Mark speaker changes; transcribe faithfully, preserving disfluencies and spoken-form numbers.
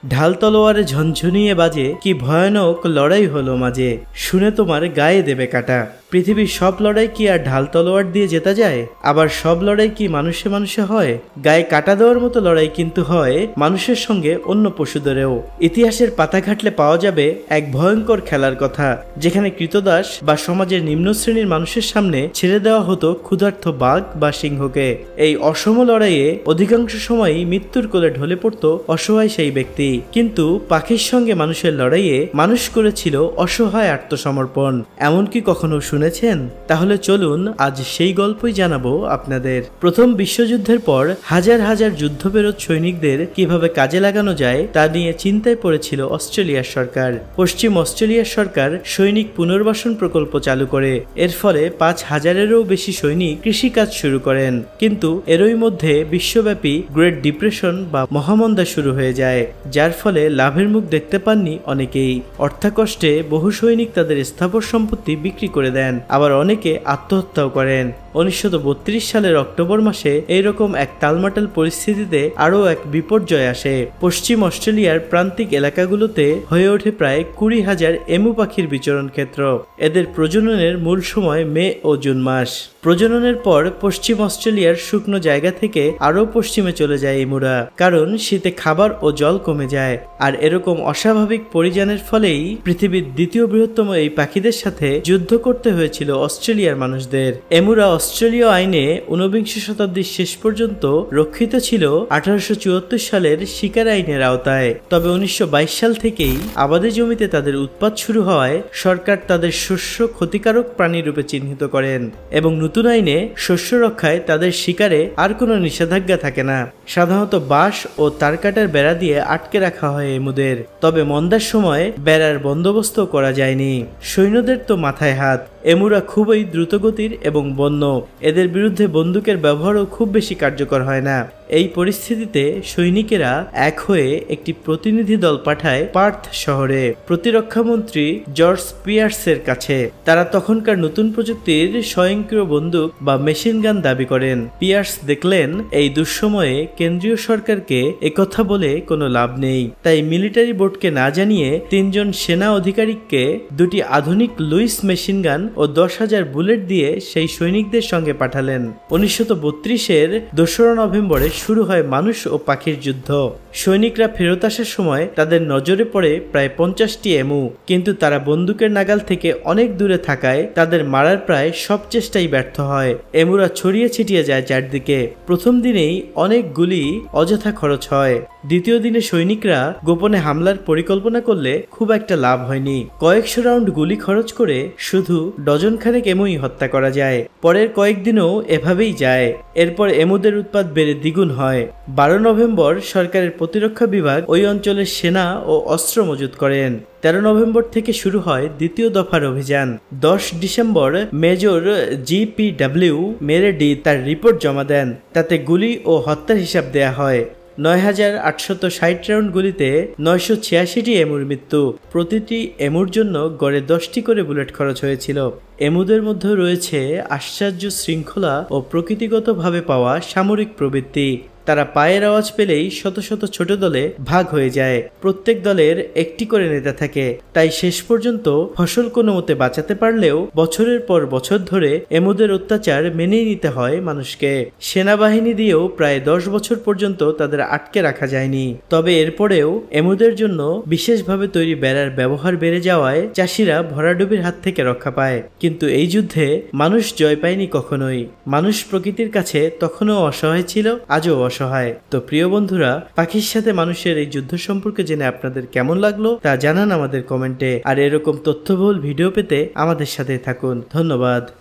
Speaker 1: ঢাল তলোয়ারে ঝনঝনিয়ে বাজে, কি ভয়ানক লড়াই হলো মাঝে, শুনে তোমার গায়ে দেবে কাটা। পৃথিবীর সব লড়াই কি আর ঢাল তলোয়ার দিয়ে জেতা যায়? আবার সব লড়াই কি মানুষে মানুষে হয়? গায়ে কাটা দেওয়ার মতো লড়াই কিন্তু হয় মানুষের সঙ্গে অন্য পশুদেরও। ইতিহাসের পাতা ঘাটলে পাওয়া যাবে এক ভয়ঙ্কর খেলার কথা, যেখানে কৃতদাস বা সমাজের নিম্ন শ্রেণীর মানুষের সামনে ছেড়ে দেওয়া হতো ক্ষুধার্ত বাঘ বা সিংহকে। এই অসম লড়াইয়ে অধিকাংশ সময়ই মৃত্যুর কোলে ঢলে পড়তো অসহায় সেই ব্যক্তি। কিন্তু পাখির সঙ্গে মানুষের লড়াইয়ে মানুষ করেছিল অসহায় আত্মসমর্পণ। এমনকি কখনো শুনেছেন? তাহলে চলুন আজ সেই গল্পই জানাবো আপনাদের। প্রথম বিশ্বযুদ্ধের পর হাজার হাজার যুদ্ধবেরত সৈনিকদের কিভাবে কাজে লাগানো যায় তা নিয়ে চিন্তায় পড়েছিল অস্ট্রেলিয়ার সরকার। পশ্চিম অস্ট্রেলিয়ার সরকার সৈনিক পুনর্বাসন প্রকল্প চালু করে। এর ফলে পাঁচ হাজারেরও বেশি সৈনিক কৃষিকাজ শুরু করেন। কিন্তু এরই মধ্যে বিশ্বব্যাপী গ্রেট ডিপ্রেশন বা মহামন্দা শুরু হয়ে যায়, যার ফলে লাভের মুখ দেখতে পাননি অনেকেই। অর্থাকষ্টে বহু সৈনিক তাদের স্থাবর সম্পত্তি বিক্রি করে দেন, আবার অনেকে আত্মহত্যাও করেন। উনিশশো বত্রিশ সালের অক্টোবর মাসে এইরকম এক টালমাটাল পরিস্থিতিতে আরও এক বিপর্যয় আসে। পশ্চিম অস্ট্রেলিয়ার প্রান্তিক এলাকাগুলোতে হয়ে ওঠে প্রায় কুড়ি হাজার এমু পাখির বিচরণ ক্ষেত্র। এদের প্রজননের মূল সময় মে ও জুন মাস। প্রজননের পর পশ্চিম অস্ট্রেলিয়ার শুকনো জায়গা থেকে আরও পশ্চিমে চলে যায় এমুরা, কারণ শীতে খাবার ও জল কমে যায়। আর এরকম অস্বাভাবিক পরিযানের ফলেই পৃথিবীর দ্বিতীয় বৃহত্তম এই পাখিদের সাথে যুদ্ধ করতে হয়েছিল অস্ট্রেলিয়ার মানুষদের। এমুরা অস্ট্রেলীয় আইনে ঊনবিংশ শতাব্দীর শেষ পর্যন্ত রক্ষিত ছিল আঠারোশো চুয়াত্তর সালের শিকার আইনের আওতায়। তবে উনিশশো বাইশ সাল থেকেই আবাদি জমিতে তাদের উৎপাত শুরু হওয়ায় সরকার তাদের শস্য ক্ষতিকারক প্রাণী রূপে চিহ্নিত করেন এবং নতুন আইনে শস্য রক্ষায় তাদের শিকারে আর কোনো নিষেধাজ্ঞা থাকে না। সাধারণত বাঁশ ও তারকাটার বেড়া দিয়ে আটকে রাখা হয় এমুদের। তবে মন্দার সময় বেড়ার বন্দোবস্ত করা যায়নি। সৈন্যদের তো মাথায় হাত। এমুরা খুবই দ্রুতগতির এবং বন্য। এদের বিরুদ্ধে বন্দুকের ব্যবহারও খুব বেশি কার্যকর হয় না। এই পরিস্থিতিতে সৈনিকেরা এক হয়ে একটি প্রতিনিধি দল পাঠায় পার্থ শহরে প্রতিরক্ষা মন্ত্রী জর্জ পিয়ার্সের কাছে। তারা তখনকার নতুন প্রযুক্তির স্বয়ংক্রিয় বন্দুক বা মেশিন গান দাবি করেন। পিয়ার্স দেখলেন এই দুঃসময়ে কেন্দ্রীয় সরকারকে একথা বলে কোনো লাভ নেই, তাই মিলিটারি বোর্ডকে না জানিয়ে তিনজন সেনা অধিকারিককে দুটি আধুনিক লুইস মেশিন গান ও দশ হাজার বুলেট দিয়ে সেই সৈনিকদের সঙ্গে পাঠালেন। উনিশশো বত্রিশের দোসরা নভেম্বরে শুরু হয় মানুষ ও পাখির যুদ্ধ। সৈনিকরা ফেরত আসার সময় তাদের নজরে পড়ে প্রায় পঞ্চাশটি এমু, কিন্তু তারা বন্দুকের নাগাল থেকে অনেক দূরে থাকায় তাদের মারার প্রায় সব চেষ্টাই ব্যর্থ হয়। এমুরা ছড়িয়ে ছিটিয়ে যায় চারদিকে। প্রথম দিনেই অনেক গুলি অযথা খরচ হয়। দ্বিতীয় দিনে সৈনিকরা গোপনে হামলার পরিকল্পনা করলে খুব একটা লাভ হয়নি। কয়েকশো রাউন্ড গুলি খরচ করে শুধু ডজন খানেক এমুই হত্যা করা যায়। পরের কয়েকদিনও এভাবেই যায়। এরপর এমুদের উৎপাত বেড়ে দ্বিগুণ হয়। বারো নভেম্বর সরকারের প্রতিরক্ষা বিভাগ ওই অঞ্চলের সেনা ও অস্ত্র মজুত করেন। তেরো নভেম্বর থেকে শুরু হয় দ্বিতীয় দফার অভিযান। দশ December major G P W মেরেডি তার রিপোর্ট জমা দেন। তাতে গুলি ও হত্যার হিসাব দেয়া হয়। নয় হাজার আটশত ষাট রাউন্ড গুলিতে নয়শো ছিয়াশিটি এমুর মৃত্যু। প্রতিটি এমুর জন্য গড়ে দশটি করে বুলেট খরচ হয়েছিল। এমুদের মধ্যে রয়েছে আশ্চর্য শৃঙ্খলা ও প্রকৃতিগতভাবে পাওয়া সামরিক প্রবৃত্তি। তারা পায়ের আওয়াজ পেলেই শত শত ছোট দলে ভাগ হয়ে যায়। প্রত্যেক দলের একটি করে নেতা থাকে, তাই শেষ পর্যন্ত ফসল কোনো মতে বাঁচাতে পারলেও বছরের পর বছর ধরে এমুদের অত্যাচার মেনেই নিতে হয় মানুষকে। সেনাবাহিনী দিয়েও প্রায় দশ বছর পর্যন্ত তাদের আটকে রাখা যায়নি। তবে এরপরেও এমুদের জন্য বিশেষভাবে তৈরি বেড়ার ব্যবহার বেড়ে যাওয়ায় চাষিরা ভরাডুবির হাত থেকে রক্ষা পায়। কিন্তু এই যুদ্ধে মানুষ জয় পায়নি কখনোই। মানুষ প্রকৃতির কাছে তখনও অসহায় ছিল, আজও অসহায়। তো প্রিয় বন্ধুরা, পাখির সাথে মানুষের এই যুদ্ধ সম্পর্কে জেনে আপনাদের কেমন লাগলো তা জানান আমাদের কমেন্টে। আর এরকম তথ্যবহুল ভিডিও পেতে আমাদের সাথে থাকুন। ধন্যবাদ।